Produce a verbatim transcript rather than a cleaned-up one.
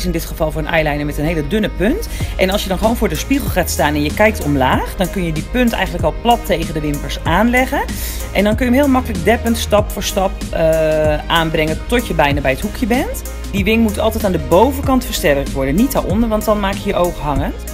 kies in dit geval voor een eyeliner met een hele dunne punt. En als je dan gewoon voor de spiegel gaat staan en je kijkt omlaag, dan kun je die punt eigenlijk al plat tegen de wimpers aanleggen. En dan kun je hem heel makkelijk deppend stap voor stap uh, aanbrengen tot je bijna bij het hoekje bent. Die wing moet altijd aan de bovenkant versterkt worden, niet daaronder, want dan maak je je oog hangend.